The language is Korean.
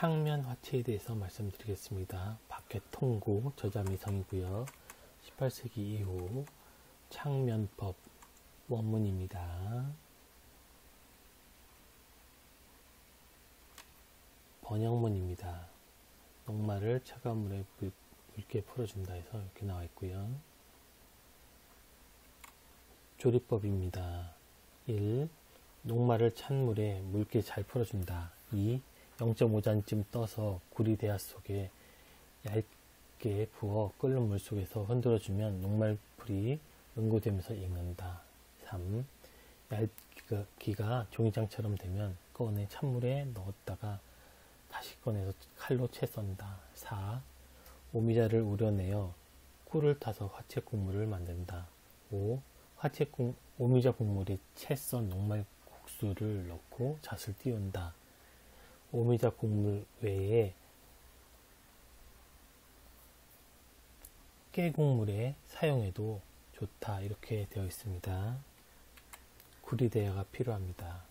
창면 화채에 대해서 말씀드리겠습니다. 박해통구 저자미성이고요. 18세기 이후 창면법 원문입니다. 번역문입니다. 녹말을 차가운 물에 묽게 풀어준다 해서 이렇게 나와 있고요. 조리법입니다. 1. 녹말을 찬 물에 묽게 잘 풀어준다. 2. 0.5잔쯤 떠서 구리대야 속에 얇게 부어 끓는 물 속에서 흔들어주면 녹말풀이 응고되면서 익는다. 3. 얇기가 종이장처럼 되면 꺼내 찬물에 넣었다가 다시 꺼내서 칼로 채 썬다. 4. 오미자를 우려내어 꿀을 타서 화채 국물을 만든다. 5. 오미자 국물에 채 썬 녹말 국수를 넣고 잣을 띄운다. 오미자 국물 외에 깨국물에 사용해도 좋다. 이렇게 되어 있습니다. 구리대야가 필요합니다.